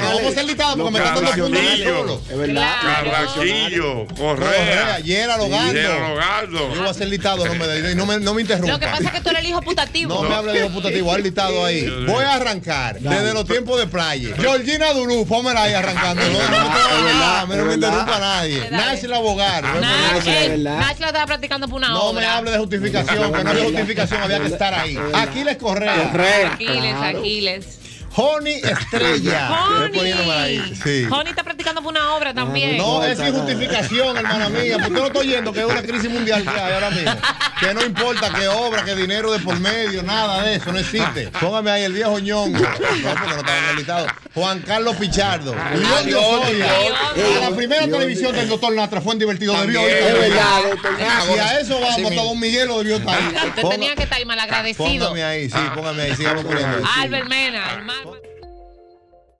vamos a ser listados porque me está dando puntos solo. Es verdad. Carraquillo, Correa, Gerardo Galdo. Yo voy a ser listado, no me interrumpa. Lo que pasa es que tú eres el hijo putativo. No me hable de hijo putativo, al listado ahí. Voy a arrancar desde los tiempos de playa. Georgina Dulú, pónmela ahí arrancando. No me interrumpa nadie. Nash el abogado. Nash la estaba practicando por una obra. No me hable de justificación, que no había justificación, había que estar ahí. Aquiles Correa. Aquiles. Honey Estrella. Honey está practicando por una obra también. No, es sin justificación, hermana mía. Porque yo no estoy yendo que es una crisis mundial que hay ahora mismo. Que no importa qué obra, qué dinero de por medio, nada de eso, no existe. Póngame ahí el viejo ñongo. No, porque no estaban invitados. Juan Carlos Pichardo. A la primera televisión del doctor Natra fue un divertido. Debió ir. Es verdad, y a eso vamos, hasta Don Miguel lo debió estar ahí. Usted tenía que estar malagradecido. Póngame ahí, sí, póngame ahí. Sigamos poniendo. Albert Mena, hermano.